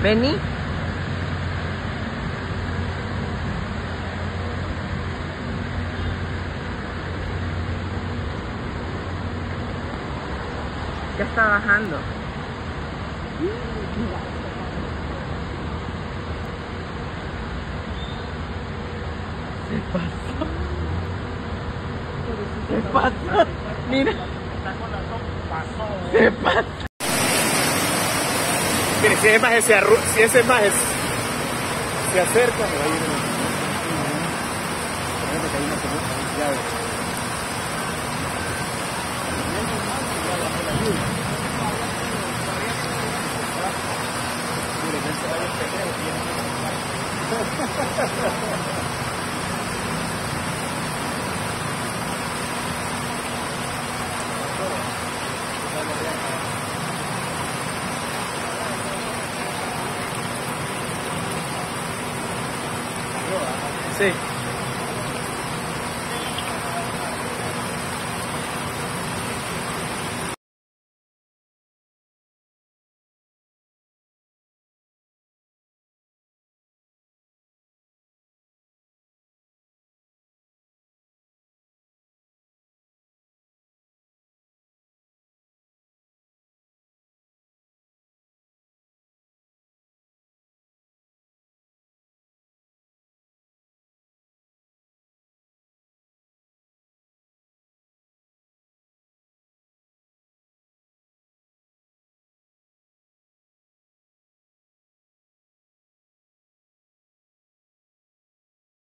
Vení. Ya está bajando. Se pasó. Se pasó. Mira. Se pasó. Mire, si ese maje se acerca, me va a ir en Sí.